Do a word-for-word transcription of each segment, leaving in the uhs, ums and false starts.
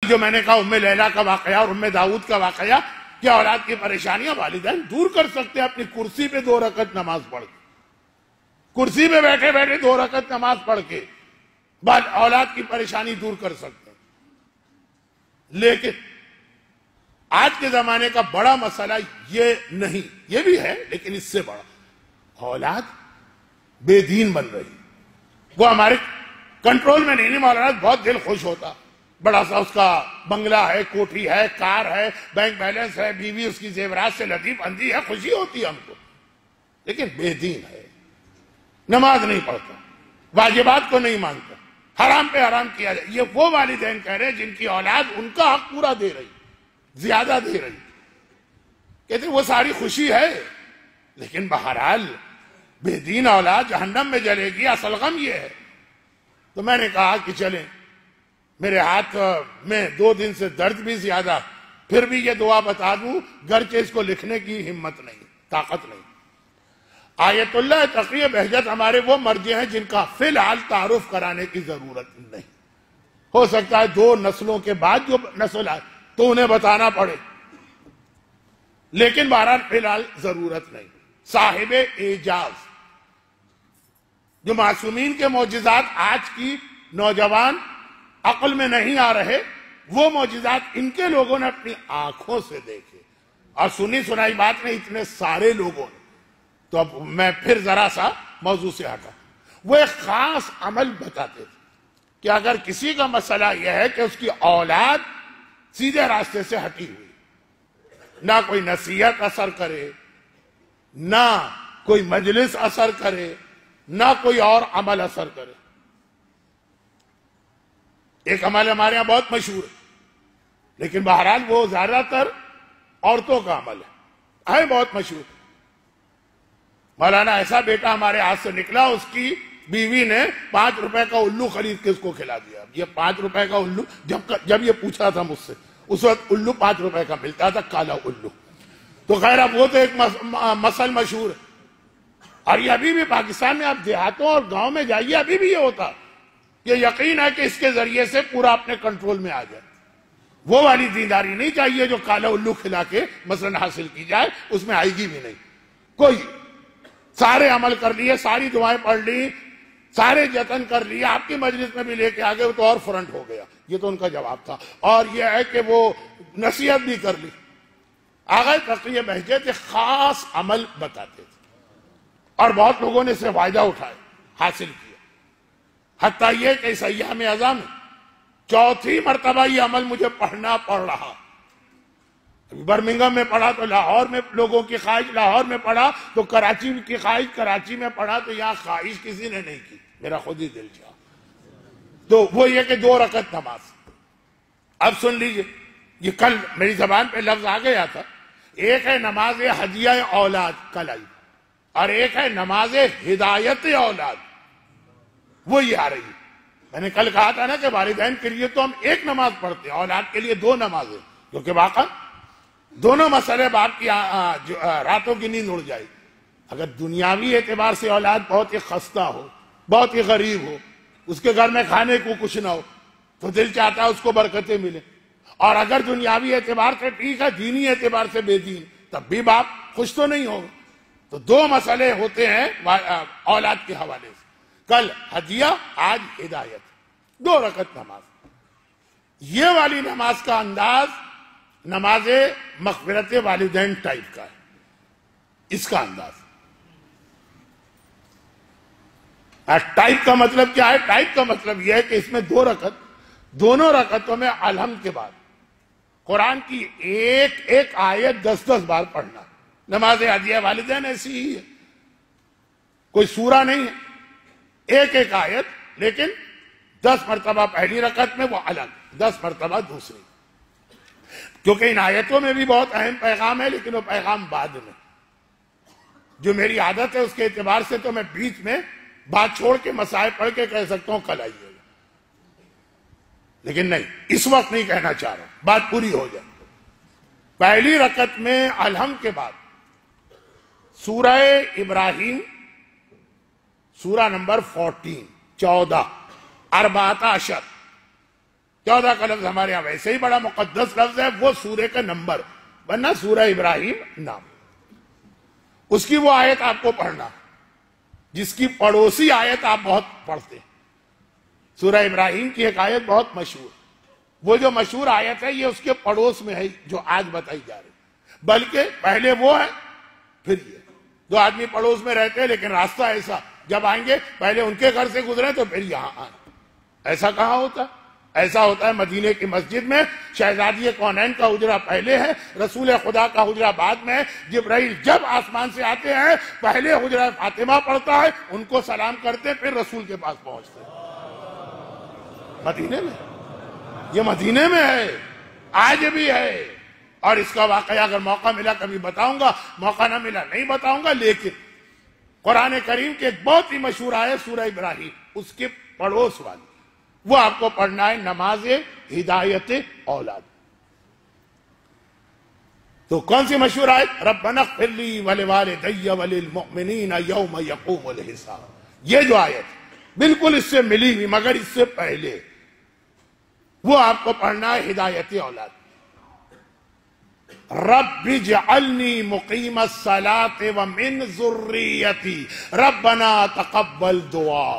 جو میں نے کہا ام لیلا کا واقعہ اور ام داؤد کا واقعہ، کہ اولاد کی پریشانیاں والدین دور کر سکتے ہیں اپنی کرسی پہ دو رکعت نماز پڑھ کے، کرسی پہ بیٹھے بیٹھے دو رکعت نماز پڑھ کے بعد اولاد کی پریشانی دور کر سکتے ہیں۔ لیکن آج کے زمانے کا بڑا مسئلہ یہ نہیں، یہ بھی ہے لیکن اس سے بڑا، اولاد بے دین بن رہی، وہ ہمارے کنٹرول میں نہیں۔ نہیں مولانا بہت دل خوش ہوتا، بڑا سا اس کا بنگلہ ہے، کوٹھی ہے، کار ہے، بینک بیلنس ہے، بیوی اس کی زیورات سے لطیف اندھی ہے، خوشی ہوتی ہے ہم کو، لیکن بے دین ہے، نماز نہیں پڑھتا، واجبات کو نہیں مانتا، حرام پہ حرام کیا جائے۔ یہ وہ والدین کہہ رہے ہیں جن کی اولاد ان کا حق پورا دے رہی، زیادہ دے رہی، کہتے ہیں وہ ساری خوشی ہے، لیکن بہرحال بے دین اولاد جہنم میں جلے گی، اصل غم یہ ہے۔ تو میں نے کہا کہ چلیں، میرے ہاتھ میں دو دن سے درد بھی زیادہ، پھر بھی یہ دعا بتا دوں، گرچہ اس کو لکھنے کی ہمت نہیں، طاقت نہیں۔ آیت اللہ تقی بہجت ہمارے وہ مرجع ہیں جن کا فی الحال تعارف کرانے کی ضرورت نہیں، ہو سکتا ہے دو نسلوں کے بعد جو نسل آئے تو انہیں بتانا پڑے، لیکن بہرحال فی الحال ضرورت نہیں۔ صاحب اعجاز، جو معصومین کے معجزات آج کی نوجوان عقل میں نہیں آ رہے، وہ معجزات ان کے لوگوں نے اپنی آنکھوں سے دیکھے اور سنی سنائی بات نہیں اتنے سارے لوگوں نے۔ تو اب میں پھر ذرا سا موضوع سے ہٹا، وہ ایک خاص عمل بتاتے تھے کہ اگر کسی کا مسئلہ یہ ہے کہ اس کی اولاد سیدھے راستے سے ہٹی ہوئی، نہ کوئی نصیحت اثر کرے، نہ کوئی مجلس اثر کرے، نہ کوئی اور عمل اثر کرے۔ ایک عمل ہمارے یہاں بہت مشہور ہے، لیکن بہرحال وہ زیادہ تر عورتوں کا عمل ہے، ہے بہت مشہور۔ مولانا ایسا بیٹا ہمارے ہاتھ سے نکلا، اس کی بیوی نے پانچ روپے کا الو خرید کے اس کو کھلا دیا۔ یہ پانچ روپے کا الو، جب جب یہ پوچھا تھا مجھ سے، اس وقت الو پانچ روپے کا ملتا تھا، کالا الو۔ تو خیر اب وہ تو ایک مسل مشہور ہے، اور یہ ابھی بھی پاکستان میں آپ دیہاتوں اور گاؤں میں جائیے، ابھی بھی یہ ہوتا۔ یہ یقین ہے کہ اس کے ذریعے سے پورا اپنے کنٹرول میں آ جائے۔ وہ والی دینداری نہیں چاہیے جو کالا الو کھلا کے مثلا حاصل کی جائے، اس میں آئے گی بھی نہیں کوئی۔ سارے عمل کر لیے، ساری دعائیں پڑھ لی، سارے جتن کر لیے، آپ کی مجلس میں بھی لے کے آگے، وہ تو اور فرنٹ ہو گیا۔ یہ تو ان کا جواب تھا۔ اور یہ ہے کہ وہ نصیحت بھی کر لی۔ آغا تقی بہجت ایک خاص عمل بتاتے تھے اور بہت لوگوں نے اسے فائدہ اٹھائے، حاصل کیا، حتیٰ یہ کہ اس ایام اعظم چوتھی مرتبہ یہ عمل مجھے پڑھنا پڑ رہا۔ برمنگم میں پڑھا تو لاہور میں لوگوں کی خواہش، لاہور میں پڑھا تو کراچی کی خواہش، کراچی میں پڑھا تو یہاں خواہش کسی نے نہیں کی، میرا خود ہی دل چاہا۔ تو وہ یہ کہ دو رکعت نماز۔ اب سن لیجئے، یہ کل میری زبان پہ لفظ آ گیا تھا، ایک ہے نماز ہدیہ اولاد کل آئی، اور ایک ہے نماز ہدایت اولاد، وہ یہ آ رہی ہے۔ میں نے کل کہا تھا نا کہ والدین کے لیے تو ہم ایک نماز پڑھتے ہیں، اولاد کے لیے دو نمازیں، کیونکہ واقعا دونوں مسئلے باپ کی راتوں کی نیند اڑ جائے۔ اگر دنیاوی اعتبار سے اولاد بہت ہی خستہ ہو، بہت ہی غریب ہو، اس کے گھر میں کھانے کو کچھ نہ ہو، تو دل چاہتا ہے اس کو برکتیں ملیں۔ اور اگر دنیاوی اعتبار سے ٹھیک ہے، دینی اعتبار سے بے دین، تب بھی باپ خوش تو نہیں ہوگا۔ تو دو مسئلے ہوتے ہیں اولاد کے حوالے سے، کل ہدیہ، آج ہدایت، دو رکعت نماز۔ یہ والی نماز کا انداز نماز مغفرت والدین ٹائپ کا ہے، اس کا انداز۔ ٹائپ کا مطلب کیا ہے؟ ٹائپ کا مطلب یہ ہے کہ اس میں دو رکعت، دونوں رکعتوں میں الحمد کے بعد قرآن کی ایک ایک آیت دس دس بار پڑھنا۔ نماز ہدیہ والدین ایسی ہی ہے، کوئی سورہ نہیں ہے، ایک ایک آیت، لیکن دس مرتبہ پہلی رکعت میں وہ الگ، دس مرتبہ دوسری، کیونکہ ان آیتوں میں بھی بہت اہم پیغام ہے، لیکن وہ پیغام بعد میں۔ جو میری عادت ہے اس کے اعتبار سے تو میں بیچ میں بات چھوڑ کے مسائل پڑھ کے کہہ سکتا ہوں کل آئیے گا، لیکن نہیں، اس وقت نہیں کہنا چاہ رہا، بات پوری ہو جائے۔ پہلی رکعت میں الحمد کے بعد سورہ ابراہیم، سورہ نمبر فورٹین، چودہ، اربعۃ عشر، چودہ کا لفظ ہمارے یہاں ویسے ہی بڑا مقدس لفظ ہے، وہ سورہ کا نمبر، ورنہ سورہ ابراہیم نام، اس کی وہ آیت آپ کو پڑھنا جس کی پڑوسی آیت آپ بہت پڑھتے ہیں۔ سورہ ابراہیم کی ایک آیت بہت مشہور، وہ جو مشہور آیت ہے یہ اس کے پڑوس میں ہے جو آج بتائی جا رہی، بلکہ پہلے وہ ہے پھر یہ۔ دو آدمی پڑوس میں رہتے ہیں لیکن راستہ ایسا، جب آئیں گے پہلے ان کے گھر سے گزرے تو پھر یہاں آئیں۔ ایسا کہاں ہوتا؟ ایسا ہوتا ہے مدینے کی مسجد میں، شہزادی کونین کا حجرہ پہلے ہے، رسول خدا کا حجرہ بعد میں ہے۔ جبرائیل جب آسمان سے آتے ہیں پہلے حجرہ فاطمہ پڑھتا ہے، ان کو سلام کرتے پھر رسول کے پاس پہنچتے ہیں۔ مدینے میں، یہ مدینے میں ہے، آج بھی ہے۔ اور اس کا واقعہ اگر موقع ملا کبھی بتاؤں گا، موقع نہ ملا نہیں بتاؤں گا، لیکن قرآن کریم کے ایک بہت ہی مشہور آیت سورہ ابراہیم، اس کے پڑوس والی، وہ آپ کو پڑھنا ہے، نماز ہدایت اولاد۔ تو کون سی مشہور آیت؟ ربنا اغفر لی ولوالدی وللمؤمنین یوم یقوم الحساب۔ یہ جو آیت بالکل اس سے ملی ہوئی، مگر اس سے پہلے وہ آپ کو پڑھنا ہے ہدایت اولاد۔ رب اجعلنی مقیم الصلاۃ ومن ذریتی ربنا تقبل دعا۔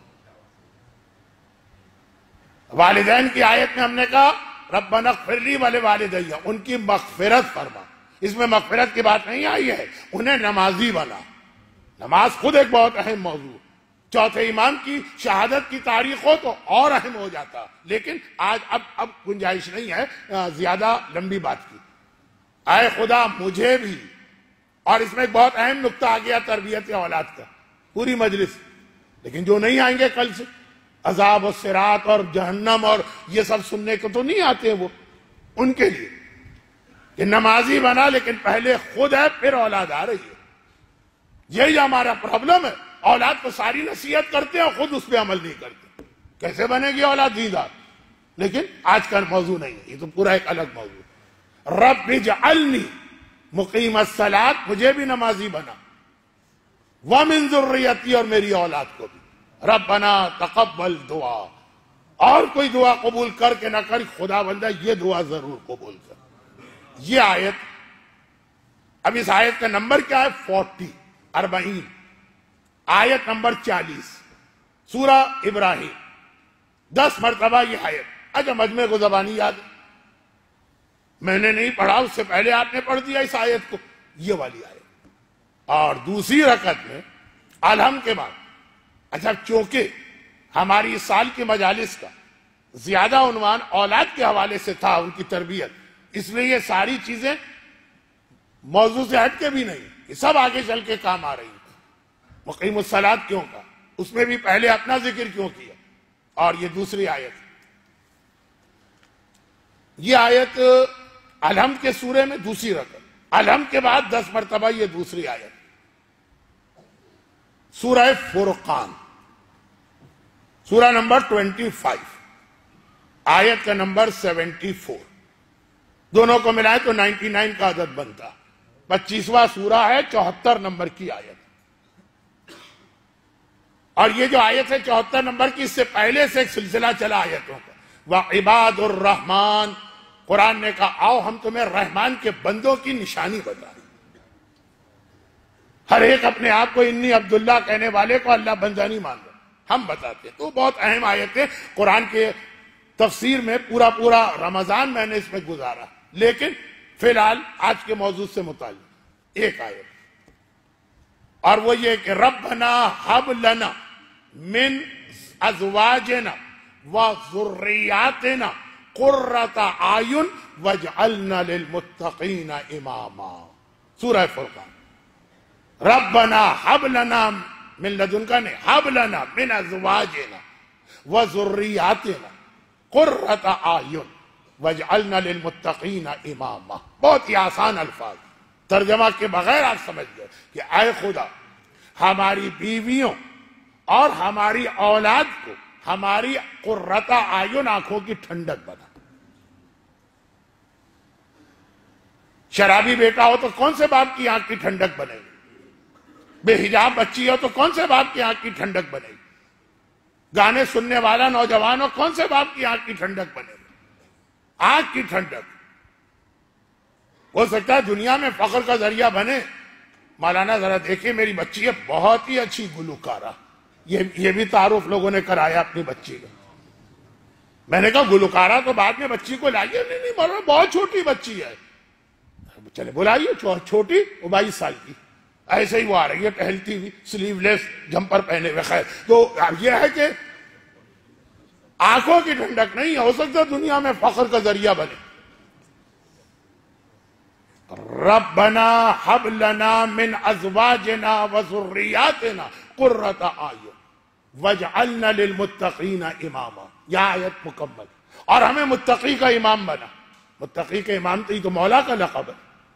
والدین کی آیت میں ہم نے کہا ربنا اغفر لی ولوالدی، ان کی مغفرت فرما، اس میں مغفرت کی بات نہیں آئی ہے، انہیں نمازی بنا۔ نماز خود ایک بہت اہم موضوع، چوتھے امام کی شہادت کی تاریخ ہو تو اور اہم ہو جاتا، لیکن آج اب اب گنجائش نہیں ہے زیادہ لمبی بات کی۔ اے خدا مجھے بھی، اور اس میں ایک بہت اہم نقطہ آ گیا تربیت اولاد کا، پوری مجلس، لیکن جو نہیں آئیں گے کل سے عذاب و صراط اور جہنم اور یہ سب سننے کو تو نہیں آتے، وہ ان کے لیے کہ نمازی بنا لیکن پہلے خود ہے پھر اولاد آ رہی ہے۔ یہی ہمارا پرابلم ہے، اولاد کو ساری نصیحت کرتے ہیں اور خود اس پہ عمل نہیں کرتے۔ کیسے بنے گی اولاد دیندار؟ لیکن آج کا موضوع نہیں ہے، یہ تو پورا ایک الگ موضوع۔ رب اجعلنی مقیم الصلاۃ، مجھے بھی نمازی بنا، ومن ذریتی، اور میری اولاد کو بھی، ربنا تقبل دعا، اور کوئی دعا قبول کر کے نہ کر، خدا بندہ یہ دعا ضرور قبول کر۔ یہ آیت، اب اس آیت کا نمبر کیا ہے؟ فورٹی، اربعین، آیت نمبر چالیس، سورہ ابراہیم، دس مرتبہ یہ آیت۔ اچھا مجمع کو زبانی یاد ہے، میں نے نہیں پڑھا، اس سے پہلے آپ نے پڑھ دیا اس آیت کو، یہ والی آیت۔ اور دوسری رکعت میں الحمد کے بعد، اچھا چونکہ ہماری اس سال کی مجالس کا زیادہ عنوان اولاد کے حوالے سے تھا، ان کی تربیت، اس لیے یہ ساری چیزیں موضوع سے ہٹ کے بھی نہیں، یہ سب آگے چل کے کام آ رہی ہیں۔ مقیم الصلاۃ کیوں کہا، اس میں بھی پہلے اپنا ذکر کیوں کیا، اور یہ دوسری آیت، یہ آیت الحمد کے سورے میں دوسری رکعت، الحمد کے بعد دس مرتبہ یہ دوسری آیت۔ سورہ فرقان، سورہ نمبر ٹوینٹی فائیو، آیت کا نمبر سیونٹی فور، دونوں کو ملائے تو نائنٹی نائن کا عدد بنتا، پچیسواں سورہ ہے، چوہتر نمبر کی آیت۔ اور یہ جو آیت ہے چوہتر نمبر کی، اس سے پہلے سے ایک سلسلہ چلا آیتوں کا، وَعِبَادُ الرحمن، قرآن نے کہا آؤ ہم تمہیں رحمان کے بندوں کی نشانی بتائیں۔ ہر ایک اپنے آپ کو انی عبداللہ کہنے والے کو اللہ بندہ نہیں مان رہا، ہم بتاتے ہیں۔ تو بہت اہم آیت ہے، قرآن کے تفسیر میں پورا پورا رمضان میں نے اس میں گزارا، لیکن فی الحال آج کے موضوع سے متعلق ایک آیت، اور وہ یہ کہ ربنا ہب لنا من ازواجنا وذریاتنا قرۃ اعین واجعلنا للمتقین اماما، سورہ فرقان۔ ربنا ہب لنا من لدنکا نے ہب لنا من ازواجنا وذریاتنا قرۃ اعین واجعلنا للمتقین اماما، بہت ہی آسان الفاظ، ترجمہ کے بغیر آپ سمجھ گئے کہ اے خدا ہماری بیویوں اور ہماری اولاد کو ہماری قرۃ اعین، آنکھوں کی ٹھنڈک بنا۔ شرابی بیٹا ہو تو کون سے باپ کی آنکھ کی ٹھنڈک بنے گی؟ بے حجاب بچی ہو تو کون سے باپ کی آنکھ کی ٹھنڈک بنے گی؟ گانے سننے والا نوجوان ہو کون سے باپ کی آنکھ کی ٹھنڈک بنے گی؟ آگ کی ٹھنڈک ہو سکتا ہے دنیا میں فخر کا ذریعہ بنے. مولانا ذرا دیکھیے میری بچی ہے بہت ہی اچھی گلوکارہ. یہ یہ بھی تعارف لوگوں نے کرایا اپنی بچی کا. میں نے کہا گلوکارہ تو بعد میں بچی کو لائیے. نہیں نہیں مولانا بہت چھوٹی بچی ہے. چلے بلائیے چھوٹی وہ بائیس سال کی. ایسے ہی وہ آ رہی ہے ٹہلتی ہوئی سلیو لیس جمپر پہنے ہوئے. خیر تو یہ ہے کہ آنکھوں کی ٹھنڈک نہیں ہو سکتا دنیا میں فخر کا ذریعہ بنے. ربنا حب لنا من ازواجنا وذریاتنا قرۃ اعین واجعلنا للمتقین اماما. یہ آیت مکمل. اور ہمیں متقی کا امام بنا. متقی کا امام تو یہ تو مولا کا لقب ہے.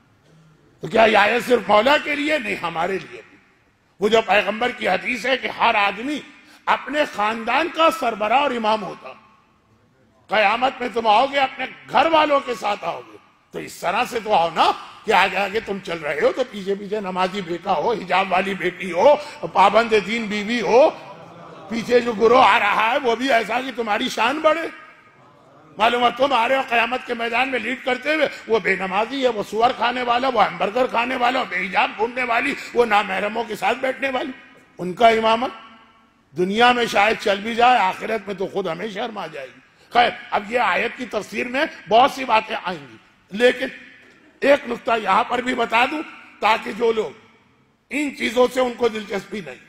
تو کیا یہ آیت صرف مولا کے لیے؟ نہیں، ہمارے لیے بھی. وہ جو پیغمبر کی حدیث ہے کہ ہر آدمی اپنے خاندان کا سربراہ اور امام ہوتا. قیامت میں تم آؤ گے اپنے گھر والوں کے ساتھ آؤ گے تو اس طرح سے تو آؤ نا کہ آگے آگے تم چل رہے ہو تو پیچھے پیچھے نمازی بیٹا ہو، حجاب والی بیٹی ہو، پابند دین بیوی ہو. پیچھے جو گروہ آ رہا ہے وہ بھی ایسا کہ تمہاری شان بڑھے. معلوم ہے تم آ رہے ہو قیامت کے میدان میں لیڈ کرتے ہوئے، وہ بے نمازی ہے، وہ سور کھانے والا، وہ ہمبرگر کھانے والا، وہ بے حجاب گھومنے والی، وہ نامحرموں کے ساتھ بیٹھنے والی. ان کا امامت دنیا میں شاید چل بھی جائے، آخرت میں تو خود ہمیں شرم آ جائے گی. خیر اب یہ آیت کی تفسیر میں بہت سی باتیں آئیں گی، لیکن ایک نقطہ یہاں پر بھی بتا دوں تاکہ جو لوگ ان چیزوں سے ان کو دلچسپی نہیں،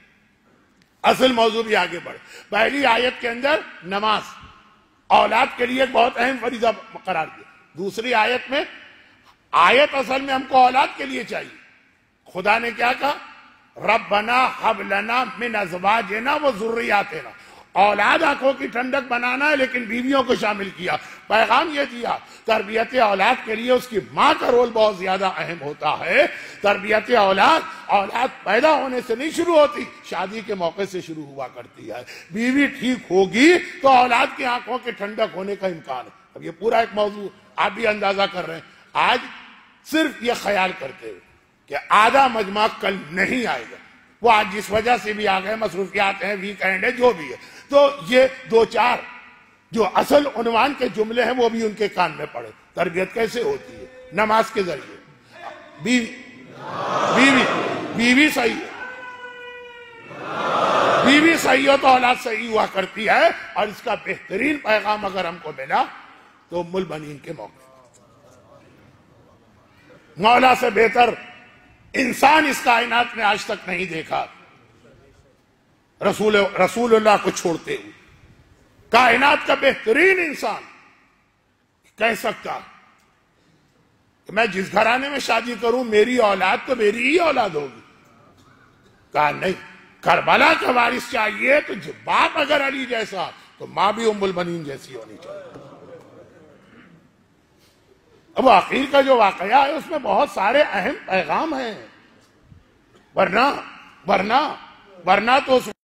اصل موضوع بھی آگے بڑھے. پہلی آیت کے اندر نماز اولاد کے لیے ایک بہت اہم فریضہ قرار دیا. دوسری آیت میں آیت اصل میں ہم کو اولاد کے لیے چاہیے. خدا نے کیا کہا؟ ربنا حب لنا من ازواجنا وذریاتنا. اولاد آنکھوں کی ٹھنڈک بنانا ہے لیکن بیویوں کو شامل کیا. پیغام یہ دیا تربیت اولاد کے لیے اس کی ماں کا رول بہت زیادہ اہم ہوتا ہے. تربیت اولاد اولاد پیدا ہونے سے نہیں شروع ہوتی، شادی کے موقع سے شروع ہوا کرتی ہے. بیوی ٹھیک ہوگی تو اولاد کی آنکھوں کی ٹھنڈک ہونے کا امکان ہے. اب یہ پورا ایک موضوع آپ بھی اندازہ کر رہے ہیں. آج صرف یہ خیال کرتے ہوئے کہ آدھا مجمع کل نہیں آئے گا، وہ آج جس وجہ سے بھی آ گئے، مصروفیات ہیں، ویکینڈ ہے، جو بھی ہے، تو یہ دو چار جو اصل عنوان کے جملے ہیں وہ بھی ان کے کان میں پڑے. تربیت کیسے ہوتی ہے؟ نماز کے ذریعے. بیوی بیوی بیوی صحیح ہے، بیوی صحیح ہو تو اولاد صحیح ہوا کرتی ہے. اور اس کا بہترین پیغام اگر ہم کو ملا تو ام البنین کے موقع. مولا سے بہتر انسان اس کائنات میں آج تک نہیں دیکھا رسول رسول اللہ کو چھوڑتے ہوئے. کائنات کا بہترین انسان کہہ سکتا کہ میں جس گھرانے میں شادی کروں میری اولاد تو میری ہی اولاد ہوگی. کہا نہیں، کربلا کا وارث چاہیے تو باپ اگر علی جیسا تو ماں بھی ام البنین جیسی ہونی چاہیے. اب عقیل کا جو واقعہ ہے اس میں بہت سارے اہم پیغام ہیں. ورنہ ورنہ ورنہ تو